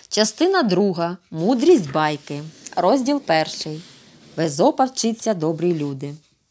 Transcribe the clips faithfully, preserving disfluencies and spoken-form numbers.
Частина друга. Мудрість байки. Розділ перший. В Езопа вчиться добрі люди.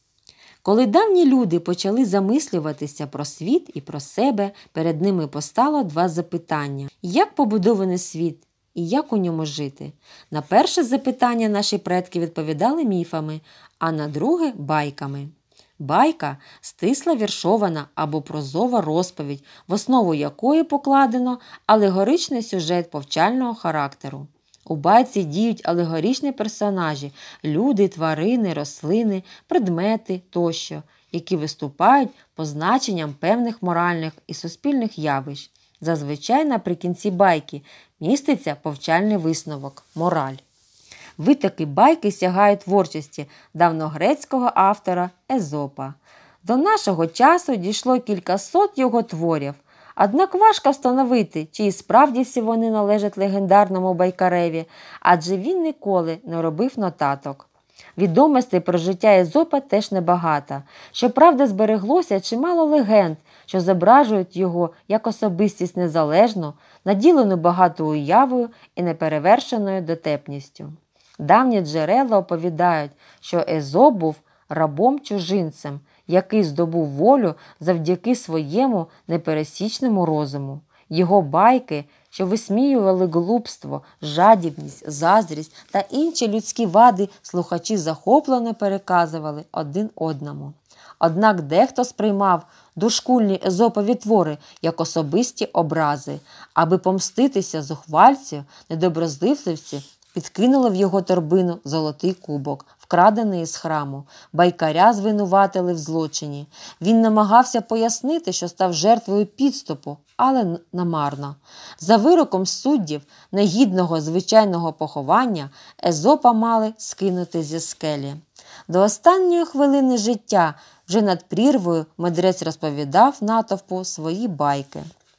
Коли давні люди почали замислюватися про світ і про себе, перед ними постало два запитання. Як побудований світ і як у ньому жити? На перше запитання наші предки відповідали міфами, а на друге – байками. Байка – стисла віршована або прозова розповідь, в основу якої покладено алегоричний сюжет повчального характеру. У байці діють алегоричні персонажі – люди, тварини, рослини, предмети тощо, які виступають позначенням певних моральних і суспільних явищ. Зазвичай наприкінці байки міститься повчальний висновок – мораль. Витоки байки сягають творчості давньогрецького автора Езопа. До нашого часу дійшло кількасот його творів, однак важко встановити, чи і справді всі вони належать легендарному байкареві, адже він ніколи не робив нотаток. Відомостей про життя Езопа теж небагато. Щоправда, збереглося чимало легенд, що зображують його як особистість незалежну, наділену багатою уявою і неперевершеною дотепністю. Давні джерела оповідають, що Езоп був рабом-чужинцем, який здобув волю завдяки своєму непересічному розуму. Його байки, що висміювали глупство, жадібність, заздрість та інші людські вади, слухачі захоплено переказували один одному. Однак дехто сприймав дошкульні езопові твори як особисті образи. Аби помститися зухвальцю, недоброзичливці підкинули в його торбину золотий кубок, вкрадений із храму. Байкаря звинуватили в злочині. Він намагався пояснити, що став жертвою підступу, але намарно. За вироком суддів, негідного звичайного поховання, Езопа мали скинути зі скелі. До останньої хвилини життя вже над прірвою мудрець розповідав натовпу свої байки.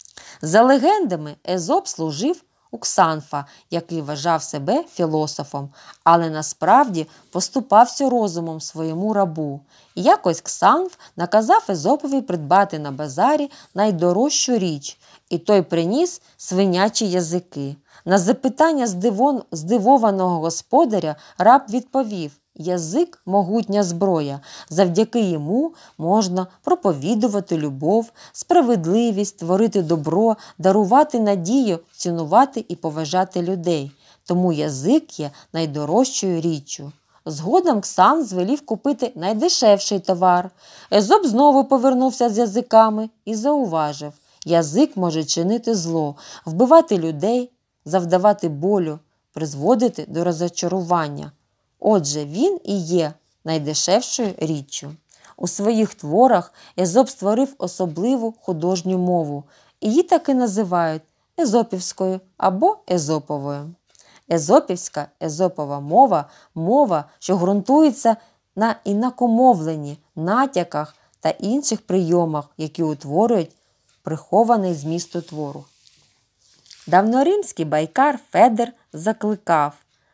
За легендами, Езоп служив у Ксанфа, який вважав себе філософом, але насправді поступався розумом своєму рабу. І якось Ксанф наказав Езопові придбати на базарі найдорожчу річ, і той приніс свинячі язики. На запитання здивон... здивованого господаря раб відповів: «Язик – могутня зброя. Завдяки йому можна проповідувати любов, справедливість, творити добро, дарувати надію, цінувати і поважати людей. Тому язик є найдорожчою річчю». Згодом Ксан звелів купити найдешевший товар. Езоп знову повернувся з язиками і зауважив: язик може чинити зло, вбивати людей, завдавати болю, призводити до розчарування. Отже, він і є найдешевшою річчю. У своїх творах Езоп створив особливу художню мову. Її так і називають езопівською або езоповою. Езопівська, езопова мова – мова, що ґрунтується на інакомовленні, натяках та інших прийомах, які утворюють прихований зміст твору. Давноримський байкар Федер закликав: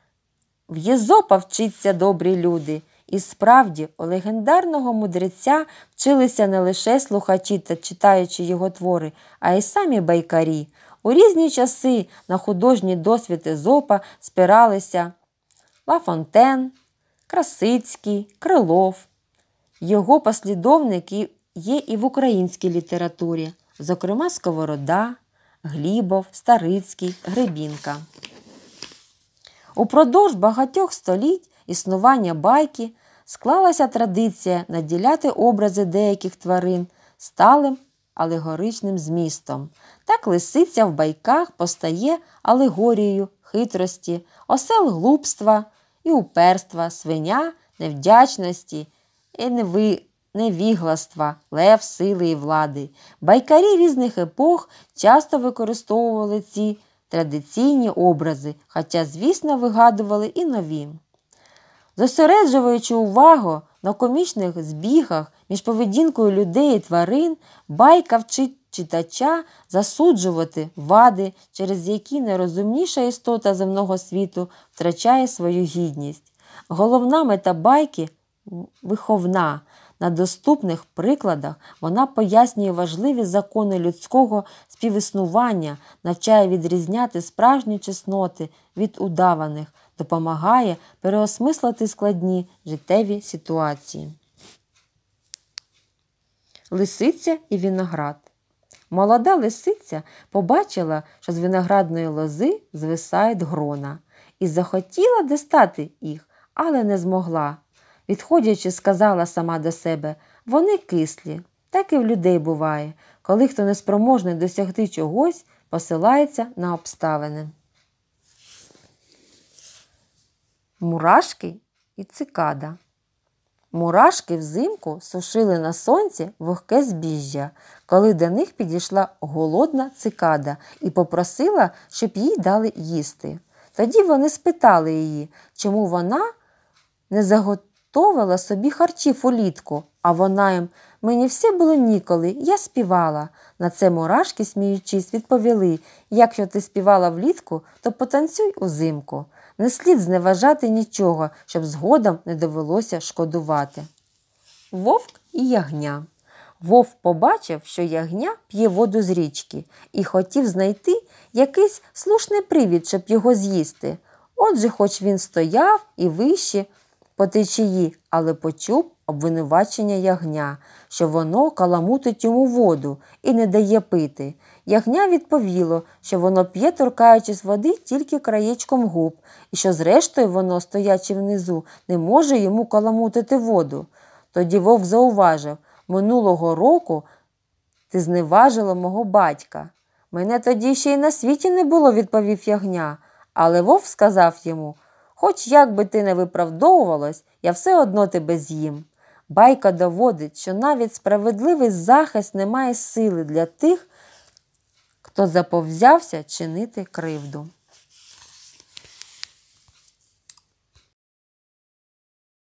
«В Єзопа вчиться добрі люди». І справді, у легендарного мудреця вчилися не лише слухачі та читаючи його твори, а й самі байкарі. У різні часи на художній досвід Езопа спиралися Ла Фонтен, Красицький, Крилов. Його послідовники є і в українській літературі, зокрема Сковорода, Глібов, Старицький, Гребінка. Упродовж багатьох століть існування байки склалася традиція наділяти образи деяких тварин сталим алегоричним змістом. Так лисиця в байках постає алегорією хитрості, осел глупства і уперства, свиня невдячності і неви... невігластва, лев сили і влади. Байкарі різних епох часто використовували ці традиційні образи, хоча, звісно, вигадували і нові. Зосереджуючи увагу на комічних збігах між поведінкою людей і тварин, байка вчить читача засуджувати вади, через які найрозумніша істота земного світу втрачає свою гідність. Головна мета байки – виховна, На доступних прикладах вона пояснює важливі закони людського співіснування, навчає відрізняти справжні чесноти від удаваних, допомагає переосмислити складні життєві ситуації. Лисиця і виноград. Молода лисиця побачила, що з виноградної лози звисають грона, і захотіла дістати їх, але не змогла. Відходячи, сказала сама до себе: вони кислі, так і в людей буває, коли хто неспроможний досягти чогось, посилається на обставини. Мурашки і цикада. Мурашки взимку сушили на сонці вогке збіжжя, коли до них підійшла голодна цикада і попросила, щоб їй дали їсти. Тоді вони спитали її, чому вона не заготовила собі харчів улітку, а вона їм: «Мені все було ніколи, я співала». На це мурашки, сміючись, відповіли: «Якщо ти співала влітку, то потанцюй узимку. Не слід зневажати нічого, щоб згодом не довелося шкодувати». Вовк і ягня. Вовк побачив, що ягня п'є воду з річки, і хотів знайти якийсь слушний привід, щоб його з'їсти. Отже, хоч він стояв і вище по течії, але почув обвинувачення ягня, що воно каламутить йому воду і не дає пити. Ягня відповіло, що воно п'є, торкаючись води, тільки краєчком губ, і що зрештою воно, стоячи внизу, не може йому каламутити воду. Тоді вовк зауважив: «Минулого року ти зневажила мого батька». «Мене тоді ще й на світі не було», – відповів ягня. Але вовк сказав йому: «Хоч як би ти не виправдовувалась, я все одно тебе з'їм». Байка доводить, що навіть справедливий захист не має сили для тих, хто заповзявся чинити кривду.